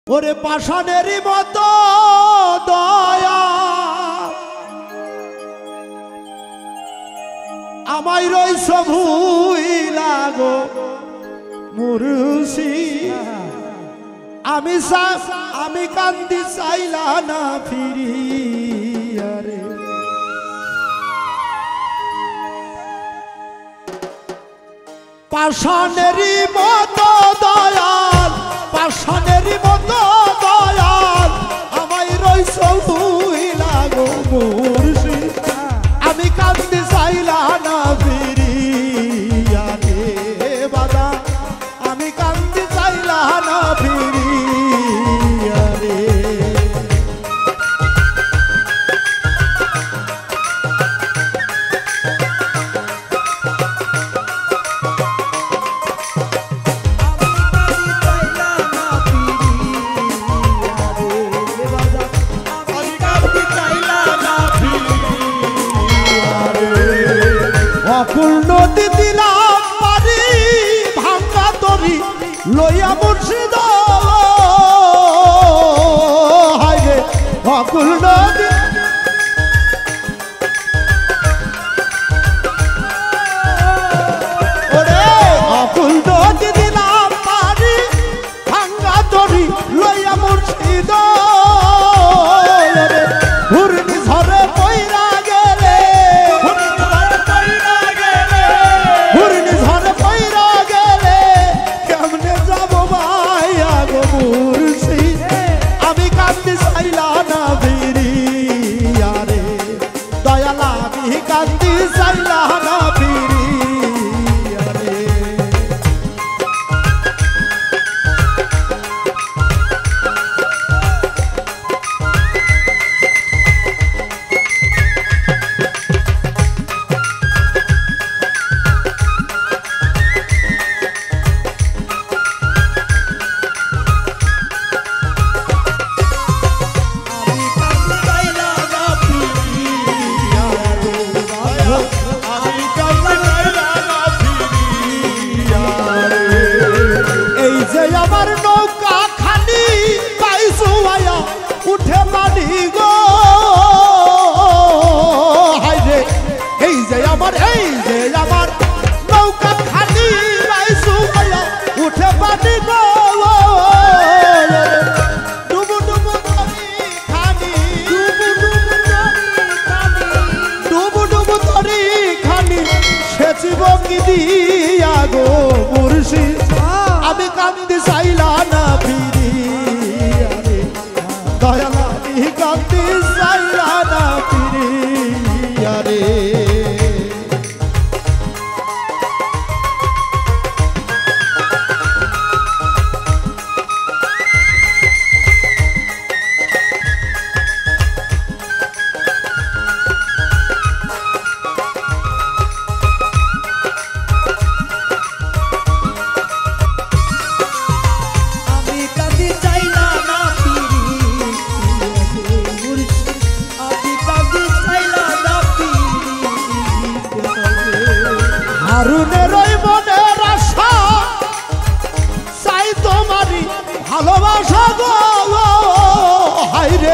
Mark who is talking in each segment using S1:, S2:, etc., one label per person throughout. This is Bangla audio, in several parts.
S1: ওরে পাষাণেরই মতো দয়া আমায় রইছ ভুইলা গো মুর্শিদ আমি কান্দি চাইলা না ফিরিয়া রে পাষাণেরই মতো দয়াল পাষাণেরই মতো দয়াল আমায় রইছ ভুইলা গো মুর্শিদ আমি কান্দি চাইলা না ফিরিয়া রে বাবা আমি কান্দি চাইলা না ফিরিয়া রে অকুল নদী দিলাম পারি ভাঙ্গা তরি লইয়া মুর্শিদ হাইরে অকুল নদী ওরে অকুল নদী দিলাম পারি ভাঙ্গা তরি লইয়া মুর্শিদ ঘূর্ণি ঝড়ে পইরা গেলে ঘূর্ণি ঝড়ে পইরা গেলে কেমনে যাব ভাইয়া গো মুর্শিদ আমি কান্দি চাইলা না ফিরিয়া রে দয়াল আমি কান্দি চাইলা না ফিরিয়া রে আমার নৌকা খানি পাইছু আয়া উঠে পানি গো হাইরে এই যে আমার নৌকা খানি পাইছু আয়া উঠে পানি গো ডুবু ডুবু তরি খানি ডুবু ডুবু তরি খানি সেচিব কি দিয়া গো মুর্শিদ আমি কান্দি চাইলা না ফিরিয়া রে দয়াল আমি কান্দি চাইলা না ফিরিয়া রে হারুনের ওই মনের আশা চাই তোমারই ভালোবাসা গো হাইরে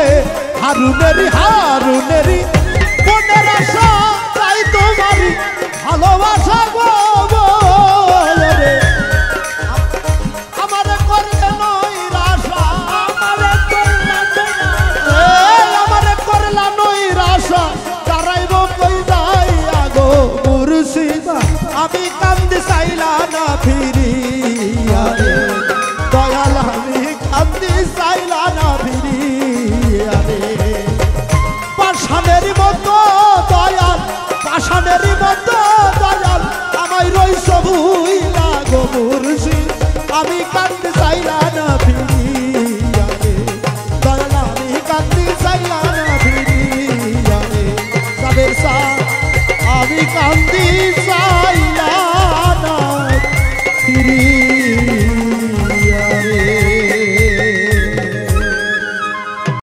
S1: হারুনেরই মনের আশা চাই তোমারই ভালোবাসা গো